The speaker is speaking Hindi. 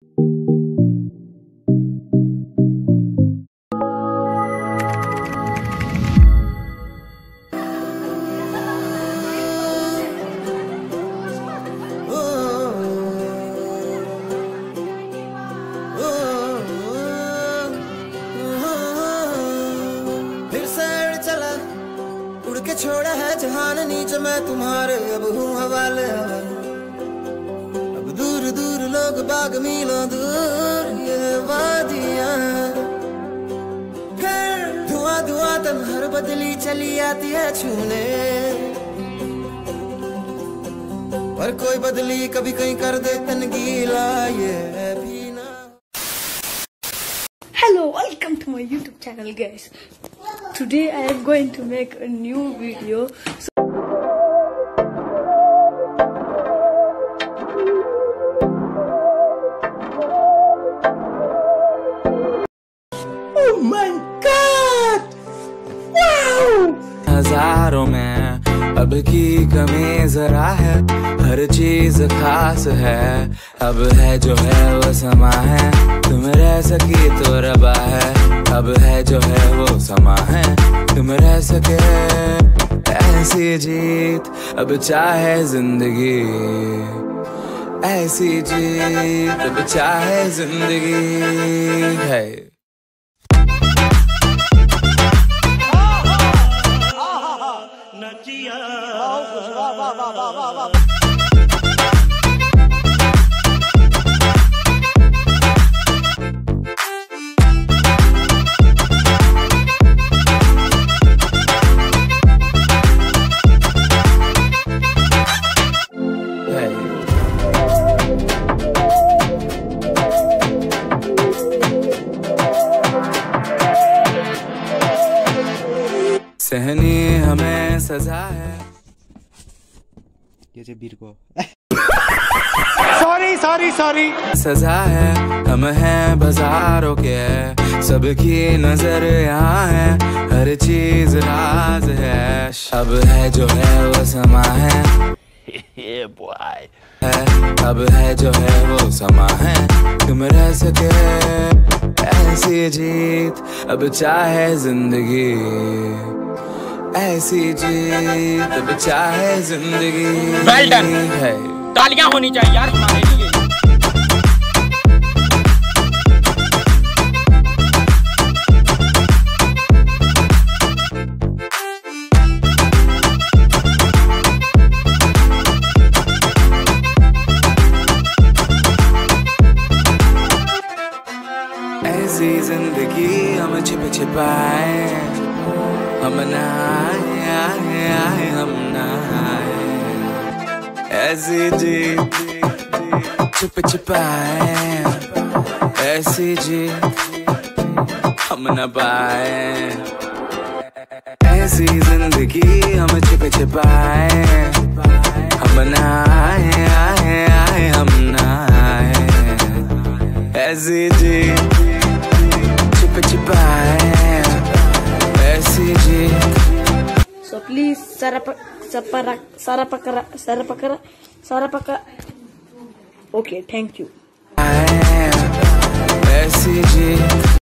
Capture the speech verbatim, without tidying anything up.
के छोड़ा है जहान नीचे मैं तुम्हारे अब हूँ हवाले अब दूर दूर लोग बाग मीलों दूर ये वादियाँ फिर धुआं धुआं तन हर बदली चली आती है छूने पर कोई बदली कभी कहीं कर दे तन गीला ये भी ना। Hello, welcome to my YouTube channel, guys. Today I am going to make a new video. So oh my God! Wow! हजारों में अब की कमी जरा है, हर चीज खास है। अब है जो है वो समा है, तुम रह सकी तो रबा है। अब है जो है वो समा है, तुम रह सके ऐसी जीत। अब चाहे जिंदगी ऐसी जीत, अब चाहे जिंदगी है। सहनी हमें सजा है। ये जे बीर को सॉरी सॉरी सॉरी सजा है। हम हैं बाजारों के, सबकी नजर यहाँ है, हर चीज राज है। अब है जो है वो समा है ये बॉय है। अब है जो है वो समा है, तुम रह सके ऐसी जीत। अब चाहे जिंदगी ऐसी जीत, अब चाहे जिंदगी well done. है। तालियां होनी चाहिए यार हमारे लिए। ऐसी जिंदगी हम छिप छिपाए, हम ना आए आए आए हम ना आए। ऐसी जी छिप छिपाए, ऐसी जी हम न पाए। ऐसी जिंदगी हम छिप छिपाए, हम ना आए आए आए हम ना आए। ऐसी जी छिप छिपाए, ऐसी जी। so please sarapa sapara sarapakara sarapakara sarapaka. Okay, thank you. ऐसी जी